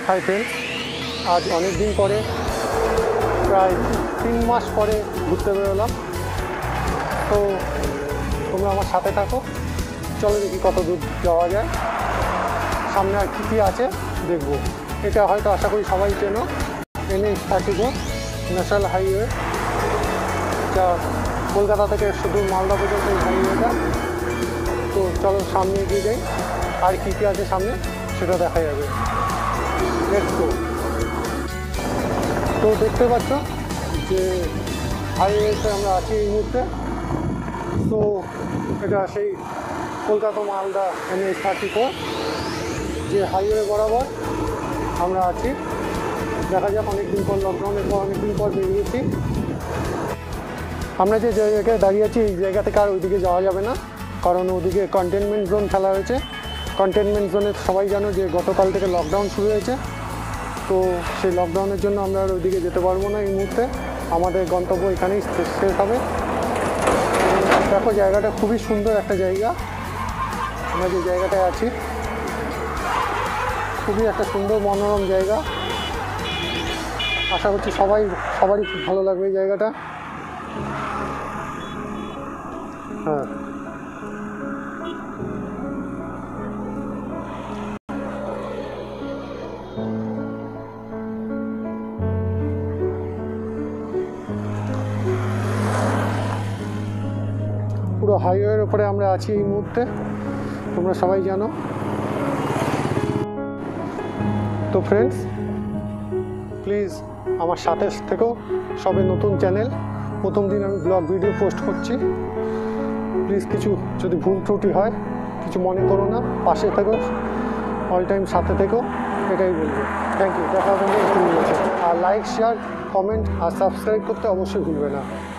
Hi friends, আজ অনেক দিন পরে প্রায় 3 মাস পরে ঘুরতে বেরোলাম। তো তোমরা আমার সাথে থাকো, চলো দেখি কত দূর যাওয়া যায়, সামনে আর কী কী আছে দেখবো। এটা হয়তো আশা করি সবাই চেনো, NH-34 ন্যাশনাল হাইওয়ে, যা কলকাতা থেকে শুধু মালদা পর্যন্ত এই হাইওয়েটা। তো চলো সামনে এগিয়ে যাই, আর কী কী আছে সামনে সেটা দেখা যাবে। Let's go. তো দেখতে পাচ্ছ যে হাইওয়েতে আমরা আছি এই মুহূর্তে। তো এটা সেই কলকাতা মালদা NH-34 যে হাইওয়ে বরাবর আমরা আছি। দেখা যাক, অনেকদিন পর, লকডাউনের পর অনেকদিন পর বেরিয়েছি। আমরা যে জায়গায় দাঁড়িয়ে আছি এই জায়গা থেকে আর ওইদিকে যাওয়া যাবে না, কারণ ওদিকে কন্টেনমেন্ট জোন ফেলা হয়েছে। কন্টেনমেন্ট জোনে সবাই জানো যে গতকাল থেকে লকডাউন শুরু হয়েছে। তো সেই লকডাউনের জন্য আমরা আর ওইদিকে যেতে পারবো না এই মুহূর্তে। আমাদের গন্তব্য এখানেই শেষ হবে। দেখো, জায়গাটা খুবই সুন্দর একটা জায়গা। আমরা যে জায়গাটায় আছি খুবই একটা সুন্দর মনোরম জায়গা। আশা করছি সবারই খুব ভালো লাগবে এই জায়গাটা। হ্যাঁ, পুরো হাইওয়ের উপরে আমরা আছি এই মুহূর্তে, তোমরা সবাই জানো। তো ফ্রেন্ডস, প্লিজ আমার সাথে থেকেও, সবে নতুন চ্যানেল, প্রথম দিন আমি ব্লগ ভিডিও পোস্ট করছি। প্লিজ কিছু যদি ভুল ত্রুটি হয় কিছু মনে করো না, পাশে থেকো, অল টাইম সাথে থেকো, এটাই বলবো। Thank you. দেখা হবে নেক্সট ভিডিওতে। আর লাইক, শেয়ার, কমেন্ট আর সাবস্ক্রাইব করতে অবশ্যই ভুলবে না।